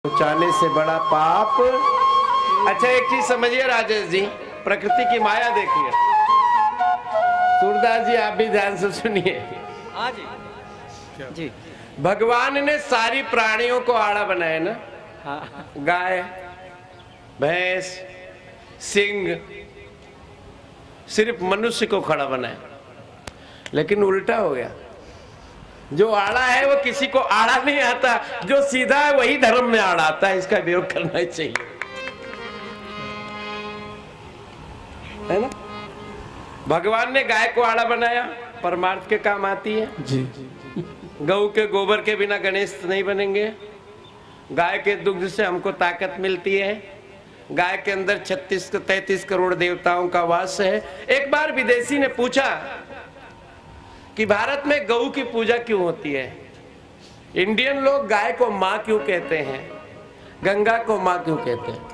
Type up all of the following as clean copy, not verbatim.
पहुंचाने से बड़ा पाप। अच्छा एक चीज समझिए राजेश जी, प्रकृति की माया देखिए। सूरदास जी आप भी ध्यान से सुनिए। हाँ जी। भगवान ने सारी प्राणियों को आड़ा बनाया ना। हाँ। गाय, भैंस, सिंह, सिर्फ मनुष्य को खड़ा बनाया, लेकिन उल्टा हो गया। जो आड़ा है वो किसी को आड़ा नहीं आता, जो सीधा है वही धर्म में आड़ा आता है। इसका प्रयोग करना चाहिए, है ना। भगवान ने गाय को आड़ा बनाया, परमार्थ के काम आती है जी। गऊ के गोबर के बिना गणेश नहीं बनेंगे। गाय के दुग्ध से हमको ताकत मिलती है। गाय के अंदर 36-33 करोड़ देवताओं का वास है। एक बार विदेशी ने पूछा कि भारत में गऊ की पूजा क्यों होती है, इंडियन लोग गाय को माँ क्यों कहते हैं, गंगा को माँ क्यों कहते हैं।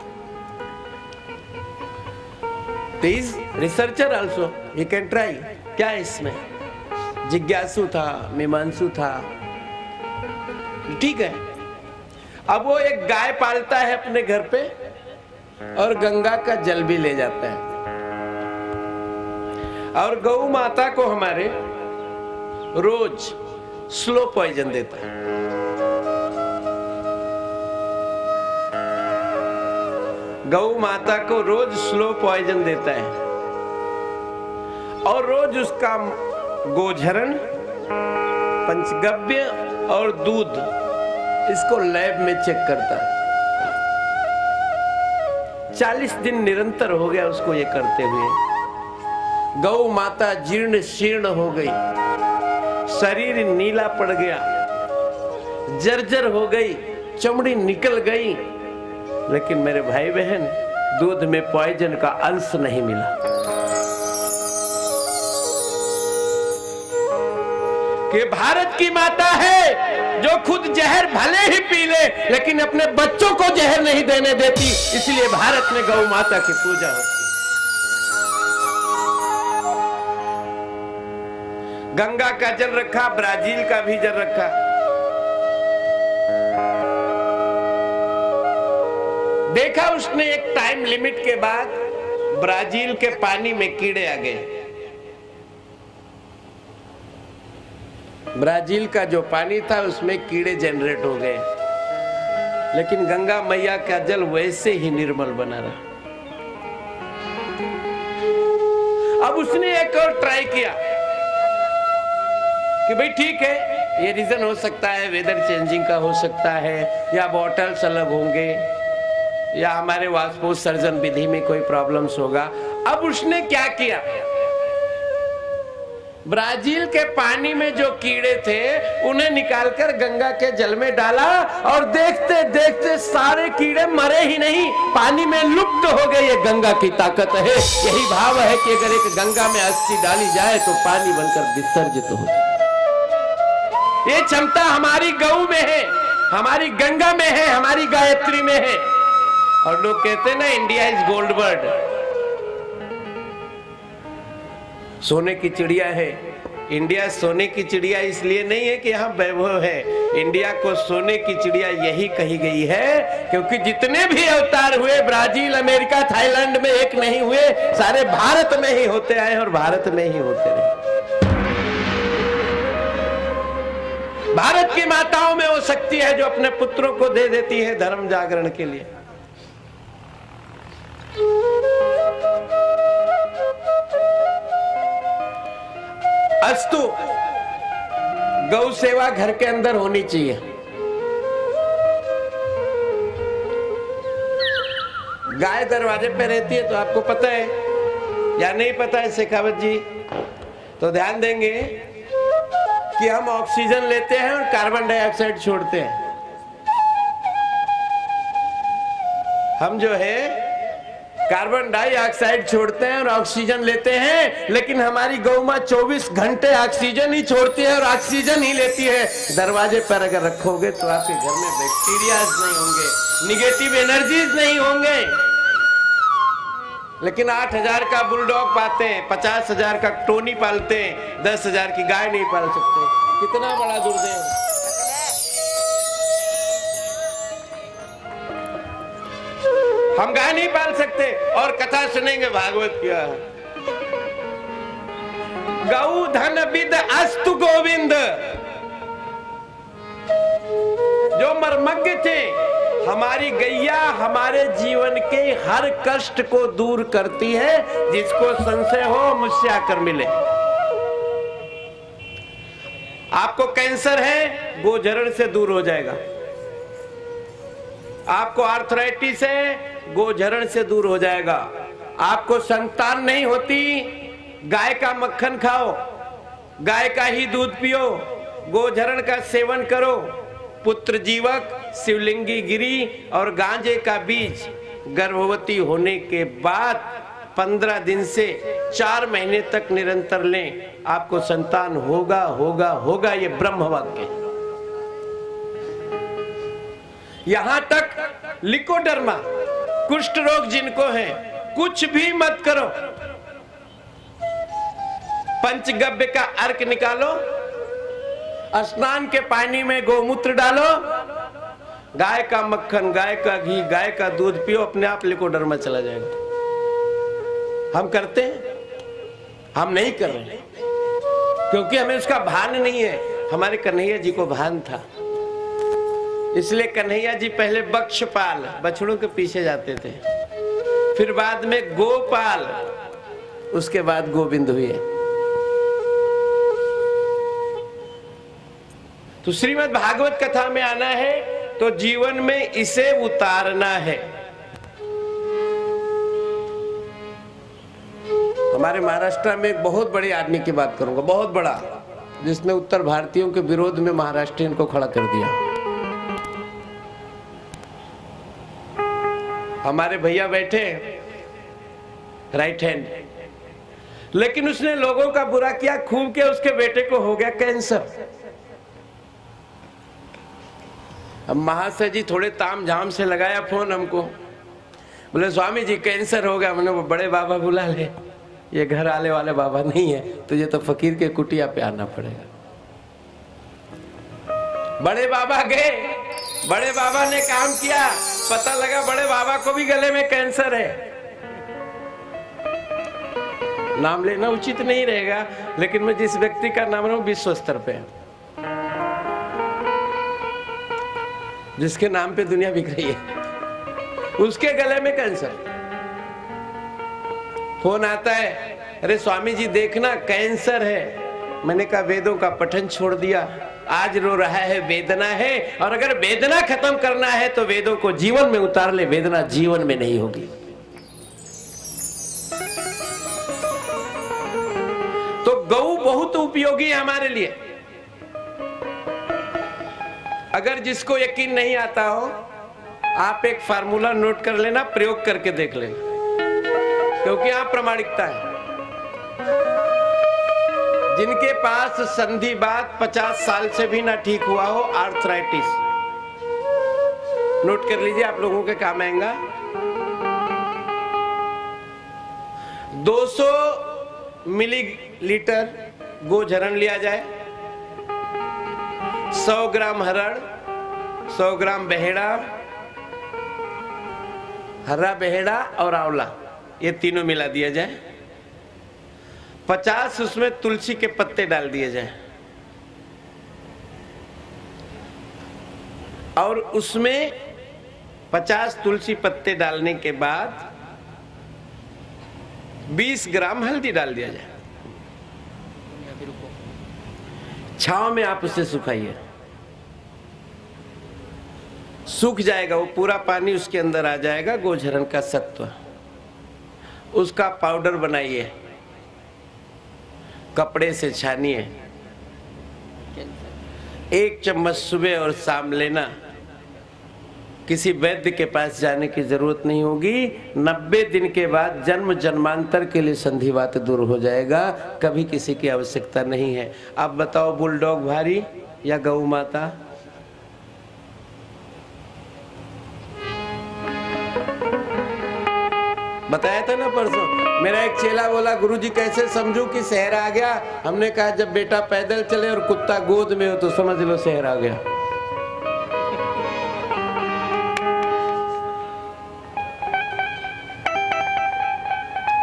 Please researcher also you can try. क्या है इसमें? जिज्ञासु था, मीमांसु था, ठीक है। अब वो एक गाय पालता है अपने घर पे और गंगा का जल भी ले जाता है, और गौ माता को हमारे रोज स्लो पॉइजन देता है। गौ माता को रोज स्लो पॉइजन देता है और रोज उसका गोझरण, पंचगव्य और दूध इसको लैब में चेक करता है। 40 दिन निरंतर हो गया उसको ये करते हुए। गौ माता जीर्ण शीर्ण हो गई, शरीर नीला पड़ गया, जर्जर हो गई, चमड़ी निकल गई, लेकिन मेरे भाई बहन दूध में पॉइजन का अंश नहीं मिला। कि भारत की माता है जो खुद जहर भले ही पी ले लेकिन अपने बच्चों को जहर नहीं देने देती, इसलिए भारत में गौ माता की पूजा होती है। गंगा का जल रखा, ब्राजील का भी जल रखा। देखा उसने एक टाइम लिमिट के बाद ब्राजील के पानी में कीड़े आ गए। ब्राजील का जो पानी था उसमें कीड़े जनरेट हो गए, लेकिन गंगा मैया का जल वैसे ही निर्मल बना रहा। अब उसने एक और ट्राई किया कि भाई ठीक है, ये रीजन हो सकता है, वेदर चेंजिंग का हो सकता है, या बॉटल्स अलग होंगे, या हमारे वाष्पोत्सर्जन विधि में कोई प्रॉब्लम्स होगा। अब उसने क्या किया, ब्राजील के पानी में जो कीड़े थे उन्हें निकालकर गंगा के जल में डाला, और देखते देखते सारे कीड़े मरे ही नहीं, पानी में लुप्त हो गए। ये गंगा की ताकत है। यही भाव है कि अगर एक गंगा में अस्थि डाली जाए तो पानी बनकर विसर्जित हो। ये क्षमता हमारी गौ में है, हमारी गंगा में है, हमारी गायत्री में है। और लोग कहते हैं ना, इंडिया इज गोल्ड बर्ड, सोने की चिड़िया है। इंडिया सोने की चिड़िया इसलिए नहीं है कि यहाँ वैभव है। इंडिया को सोने की चिड़िया यही कही गई है क्योंकि जितने भी अवतार हुए ब्राजील, अमेरिका, थाईलैंड में एक नहीं हुए, सारे भारत में ही होते आए और भारत में ही होते रहे। भारत की माताओं में वो शक्ति है जो अपने पुत्रों को दे देती है धर्म जागरण के लिए। अस्तु गौ सेवा घर के अंदर होनी चाहिए। गाय दरवाजे पे रहती है तो आपको पता है या नहीं पता है शेखावत जी? तो ध्यान देंगे कि हम ऑक्सीजन लेते हैं और कार्बन डाइऑक्साइड छोड़ते हैं। हम जो है कार्बन डाइऑक्साइड छोड़ते हैं और ऑक्सीजन लेते हैं, लेकिन हमारी गौ मां 24 घंटे ऑक्सीजन ही छोड़ती है और ऑक्सीजन ही लेती है। दरवाजे पर अगर रखोगे तो आपके घर में बैक्टीरियाज नहीं होंगे, निगेटिव एनर्जीज नहीं होंगे। लेकिन 8,000 का बुलडॉग पालते हैं, 50,000 का टोनी पालते हैं, 10,000 की गाय नहीं पाल सकते। कितना बड़ा दुर्दैव। हम गाय नहीं पाल सकते और कथा सुनेंगे भागवत क्या। गौ धन विद अस्तु गोविंद, जो मर्मज्ञ थे, हमारी गैया हमारे जीवन के हर कष्ट को दूर करती है। जिसको संशय हो मुझसे आकर मिले। आपको कैंसर है, गोझरण से दूर हो जाएगा। आपको आर्थराइटिस है, गोझरण से दूर हो जाएगा। आपको संतान नहीं होती, गाय का मक्खन खाओ, गाय का ही दूध पियो, गोझरण का सेवन करो। पुत्र जीवक, शिवलिंगी गिरी और गांजे का बीज गर्भवती होने के बाद 15 दिन से 4 महीने तक निरंतर लें, आपको संतान होगा होगा होगा। ये ब्रह्म वाक्य। यहां तक लिकोडर्मा, कुष्ठ रोग जिनको है, कुछ भी मत करो, पंचगव्य का अर्क निकालो, स्नान के पानी में गोमूत्र डालो, गाय का मक्खन, गाय का घी, गाय का दूध पियो, अपने आप लिकोडर्मा चला जाएगा। हम करते हैं? हम नहीं कर रहे, क्योंकि हमें उसका भान नहीं है। हमारे कन्हैया जी को भान था, इसलिए कन्हैया जी पहले बक्षपाल, बछड़ों के पीछे जाते थे, फिर बाद में गोपाल, उसके बाद गोविंद हुए। तो श्रीमद् भागवत कथा में आना है तो जीवन में इसे उतारना है। हमारे महाराष्ट्र में एक बहुत बड़े आदमी की बात करूंगा, बहुत बड़ा, जिसने उत्तर भारतीयों के विरोध में महाराष्ट्रियन को खड़ा कर दिया। हमारे भैया बैठे राइट हैंड, लेकिन उसने लोगों का बुरा किया खूब किया, उसके बेटे को हो गया कैंसर। अब महाशय जी थोड़े ताम झाम से लगाया फोन हमको, बोले स्वामी जी कैंसर हो गया। मैंने वो बड़े बाबा बुला ले, ये घर आने वाले बाबा नहीं है, तुझे तो फकीर के कुटिया पे आना पड़ेगा। बड़े बाबा गए, बड़े बाबा ने काम किया, पता लगा बड़े बाबा को भी गले में कैंसर है। नाम लेना उचित नहीं रहेगा, लेकिन मैं जिस व्यक्ति का नाम लूं विश्व स्तर पे, जिसके नाम पे दुनिया बिक रही है, उसके गले में कैंसर। फोन आता है, अरे स्वामी जी देखना कैंसर है। मैंने कहा वेदों का पठन छोड़ दिया, आज रो रहा है, वेदना है, और अगर वेदना खत्म करना है तो वेदों को जीवन में उतार ले, वेदना जीवन में नहीं होगी। तो गौ बहुत उपयोगी है हमारे लिए। अगर जिसको यकीन नहीं आता हो, आप एक फार्मूला नोट कर लेना, प्रयोग करके देख लेना, क्योंकि आप प्रामाणिकता है। जिनके पास संधिवात 50 साल से भी ना ठीक हुआ हो, आर्थराइटिस, नोट कर लीजिए, आप लोगों के काम आएगा। 200 मिलीलीटर गोझरण लिया जाए, 100 ग्राम हरड़, 100 ग्राम बहेड़ा, हरा बहेड़ा और आंवला, ये तीनों मिला दिया जाए। 50 उसमें तुलसी के पत्ते डाल दिए जाए, और उसमें 50 तुलसी पत्ते डालने के बाद 20 ग्राम हल्दी डाल दिया जाए। छांव में आप उसे सुखाइए, सूख जाएगा, वो पूरा पानी उसके अंदर आ जाएगा, गोझरण का सत्व, उसका पाउडर बनाइए, कपड़े से छानिए, 1 चम्मच सुबह और शाम लेना। किसी वैद्य के पास जाने की जरूरत नहीं होगी। 90 दिन के बाद जन्म जन्मांतर के लिए संधिवात दूर हो जाएगा, कभी किसी की आवश्यकता नहीं है। अब बताओ, बुलडॉग भारी या गौ माता? बताया था ना परसों, मेरा एक चेला बोला गुरुजी कैसे समझूं कि शहर आ गया। हमने कहा जब बेटा पैदल चले और कुत्ता गोद में हो तो समझ लो शहर आ गया।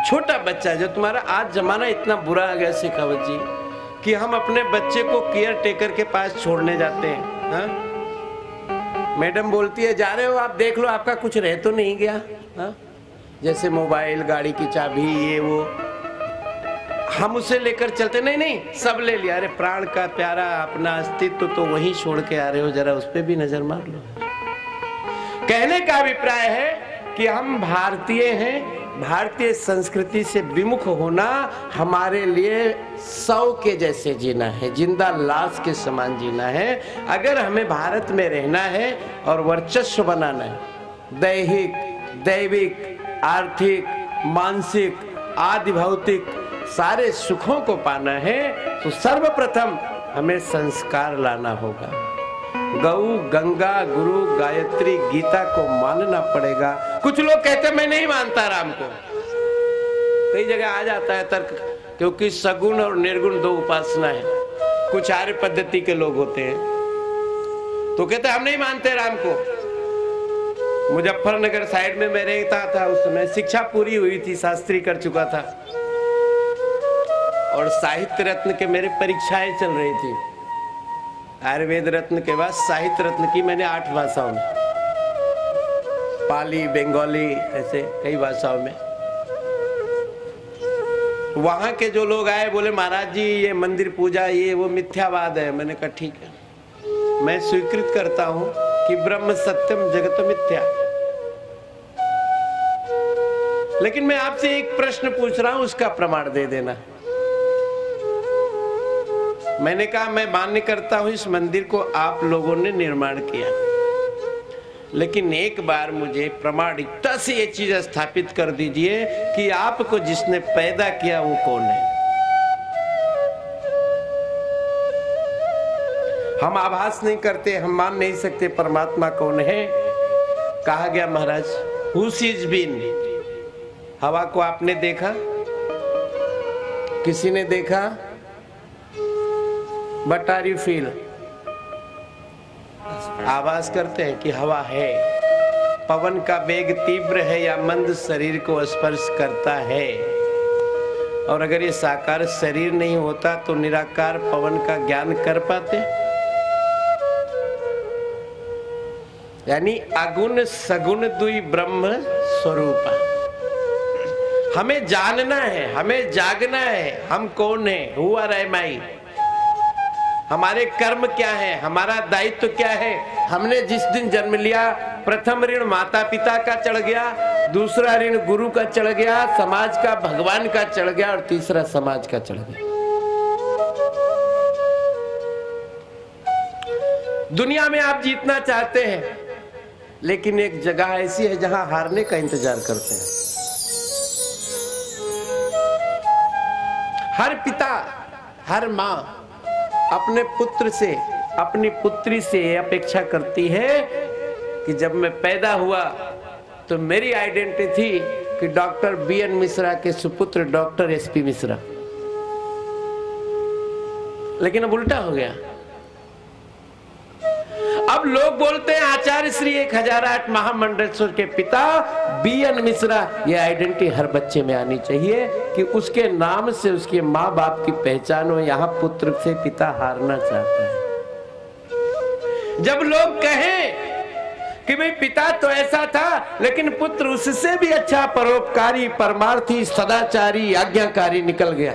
छोटा बच्चा जो तुम्हारा, आज जमाना इतना बुरा आ गया शेखावत जी कि हम अपने बच्चे को केयर टेकर के पास छोड़ने जाते हैं। हाँ? मैडम बोलती है जा रहे हो आप, देख लो आपका कुछ रह तो नहीं गया। हाँ? जैसे मोबाइल, गाड़ी की चाबी, ये वो, हम उसे लेकर चलते, नहीं नहीं सब ले लिया। अरे प्राण का प्यारा अपना अस्तित्व तो वहीं छोड़ के आ रहे हो, जरा उस पर भी नजर मार लो। कहने का अभिप्राय है कि हम भारतीय हैं, भारतीय संस्कृति से विमुख होना हमारे लिए सौ के जैसे जीना है, जिंदा लाश के समान जीना है। अगर हमें भारत में रहना है और वर्चस्व बनाना है, दैहिक, दैविक, आर्थिक, मानसिक, आदि भौतिक सारे सुखों को पाना है, तो सर्वप्रथम हमें संस्कार लाना होगा। गौ, गंगा, गुरु, गायत्री, गीता को मानना पड़ेगा। कुछ लोग कहते हैं मैं नहीं मानता राम को, कई जगह आ जाता है तर्क, क्योंकि सगुण और निर्गुण दो उपासना है। कुछ आर्य पद्धति के लोग होते हैं तो कहते हैं हम नहीं मानते राम को। मुजफ्फरनगर साइड में मैं रहता था, उस समय शिक्षा पूरी हुई थी, शास्त्री कर चुका था और साहित्य रत्न के मेरे परीक्षाएं चल रही थी। आयुर्वेद रत्न के बाद साहित्य रत्न की मैंने 8 भाषाओं में, पाली, बंगाली, ऐसे कई भाषाओं में। वहां के जो लोग आए बोले महाराज जी ये मंदिर पूजा ये वो मिथ्यावाद है। मैंने कहा ठीक है, मैं स्वीकृत करता हूं कि ब्रह्म सत्यम जगत मिथ्या, लेकिन मैं आपसे एक प्रश्न पूछ रहा हूं, उसका प्रमाण दे देना। मैंने कहा मैं मान्य करता हूं इस मंदिर को आप लोगों ने निर्माण किया, लेकिन एक बार मुझे प्रामाणिकता से ये चीज स्थापित कर दीजिए कि आपको जिसने पैदा किया वो कौन है। हम आभास नहीं करते, हम मान नहीं सकते परमात्मा कौन है। कहा गया महाराज हु सीज बीन, हवा को आपने देखा, किसी ने देखा, बट आर यू फील, आवाज करते हैं कि हवा है। पवन का वेग तीव्र है या मंद शरीर को स्पर्श करता है, और अगर ये साकार शरीर नहीं होता तो निराकार पवन का ज्ञान कर पाते? यानी अगुण सगुण दुई ब्रह्म स्वरूपा। हमें जानना है, हमें जागना है, हम कौन है, हु आर एम आई, हमारे कर्म क्या है, हमारा दायित्व क्या है। हमने जिस दिन जन्म लिया, प्रथम ऋण माता पिता का चढ़ गया, दूसरा ऋण गुरु का चढ़ गया, समाज का भगवान का चढ़ गया, और तीसरा समाज का चढ़ गया। दुनिया में आप जीतना चाहते हैं, लेकिन एक जगह ऐसी है जहां हारने का इंतजार करते हैं। हर पिता, हर माँ अपने पुत्र से, अपनी पुत्री से अपेक्षा करती है कि जब मैं पैदा हुआ तो मेरी आइडेंटिटी थी कि डॉक्टर बीएन मिश्रा के सुपुत्र डॉक्टर एसपी मिश्रा, लेकिन अब उल्टा हो गया। अब लोग बोलते हैं आचार्य श्री 1008 महामंडलेश्वर के पिता बीएन मिश्रा। ये आइडेंटिटी हर बच्चे में आनी चाहिए कि उसके नाम से उसके माँ बाप की पहचान हो। यहाँ पुत्र से पिता हारना चाहता है। जब लोग कहें कि भाई पिता तो ऐसा था, लेकिन पुत्र उससे भी अच्छा परोपकारी, परमार्थी, सदाचारी, आज्ञाकारी निकल गया।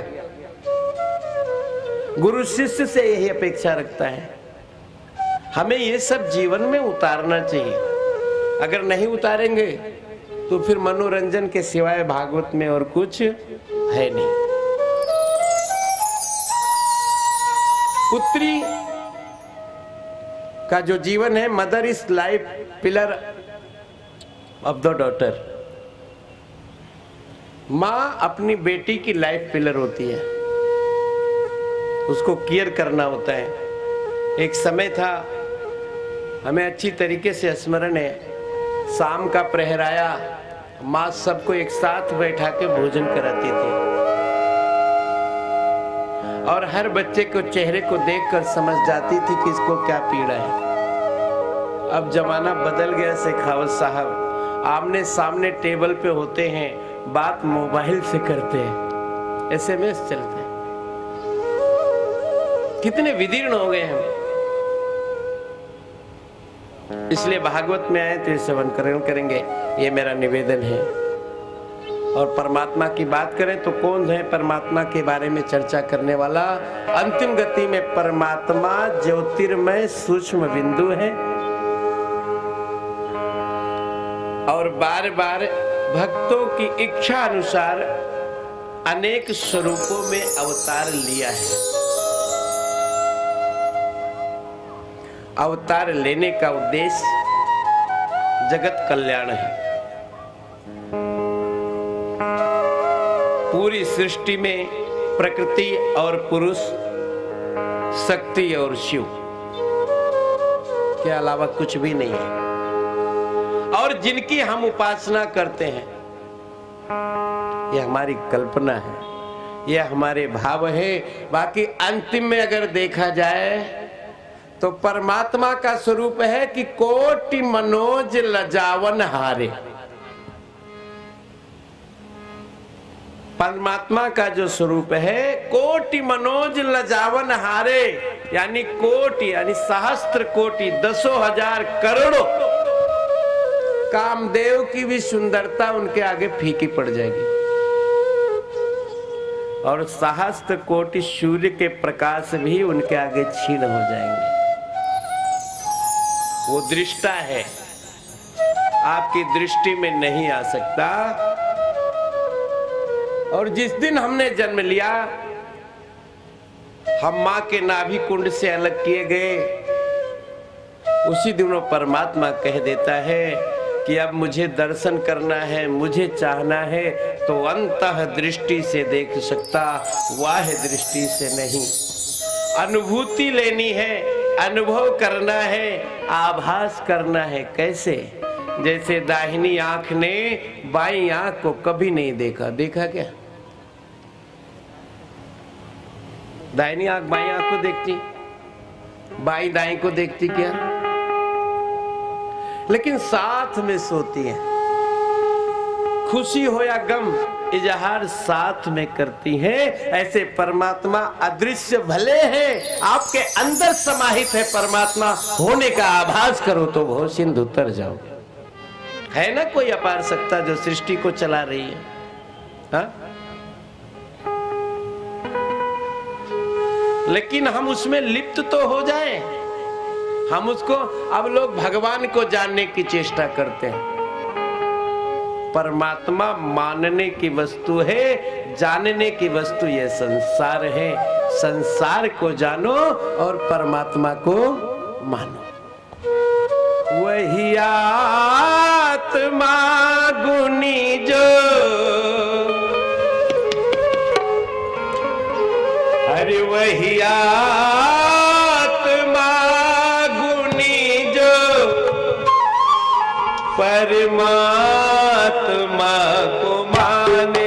गुरु शिष्य से यही अपेक्षा रखता है। हमें ये सब जीवन में उतारना चाहिए। अगर नहीं उतारेंगे तो फिर मनोरंजन के सिवाय भागवत में और कुछ है नहीं। पुत्री का जो जीवन है, mother is life pillar of the daughter. माँ अपनी बेटी की लाइफ पिलर होती है, उसको केयर करना होता है। एक समय था, हमें अच्छी तरीके से स्मरण है, शाम का प्रहर आया, माँ सबको एक साथ बैठा के भोजन कराती थी और हर बच्चे को चेहरे को देखकर समझ जाती थी कि इसको क्या पीड़ा है। अब जमाना बदल गया शेखावत साहब, आमने सामने टेबल पे होते हैं, बात मोबाइल से करते हैं, एसएमएस चलते हैं। कितने विदीर्ण हो गए हम। इसलिए भागवत में आए तो ये श्रवण करेंगे, ये मेरा निवेदन है। और परमात्मा की बात करें तो कौन है परमात्मा के बारे में चर्चा करने वाला? अंतिम गति में परमात्मा ज्योतिर्मय सूक्ष्म बिंदु है और बार बार भक्तों की इच्छा अनुसार अनेक स्वरूपों में अवतार लिया है। अवतार लेने का उद्देश्य जगत कल्याण है। पूरी सृष्टि में प्रकृति और पुरुष, शक्ति और शिव के अलावा कुछ भी नहीं है। और जिनकी हम उपासना करते हैं, ये हमारी कल्पना है, ये हमारे भाव है। बाकी अंतिम में अगर देखा जाए तो परमात्मा का स्वरूप है कि कोटि मनोज लजावन हारे। परमात्मा का जो स्वरूप है कोटि मनोज लजावन हारे, यानी कोटि यानी सहस्त्र कोटि, दसों हजार करोड़ों कामदेव की भी सुंदरता उनके आगे फीकी पड़ जाएगी। और सहस्त्र कोटि सूर्य के प्रकाश भी उनके आगे क्षीण हो जाएंगे। वो दृष्टा है, आपकी दृष्टि में नहीं आ सकता। और जिस दिन हमने जन्म लिया, हम मां के नाभि कुंड से अलग किए गए, उसी दिनों परमात्मा कह देता है कि अब मुझे दर्शन करना है, मुझे चाहना है तो अंतः दृष्टि से देख सकता, बाह्य दृष्टि से नहीं। अनुभूति लेनी है, अनुभव करना है, आभास करना है। कैसे? जैसे दाहिनी आंख ने बाईं आंख को कभी नहीं देखा। देखा क्या? दाहिनी आंख बाईं आंख को देखती, बाईं दाईं को देखती क्या? लेकिन साथ में सोती है। खुशी हो या गम, इजहार साथ में करती हैं। ऐसे परमात्मा अदृश्य भले हैं, आपके अंदर समाहित है। परमात्मा होने का आभास करो तो भव सिंधु उतर जाओ। है ना कोई अपार सत्ता जो सृष्टि को चला रही है? हा? लेकिन हम उसमें लिप्त तो हो जाएं। हम उसको, अब लोग भगवान को जानने की चेष्टा करते हैं। परमात्मा मानने की वस्तु है, जानने की वस्तु ये संसार है। संसार को जानो और परमात्मा को मानो। वही आत्मा गुनी जो, अरे वही आत्मा गुनी जो परमात्मा को माने।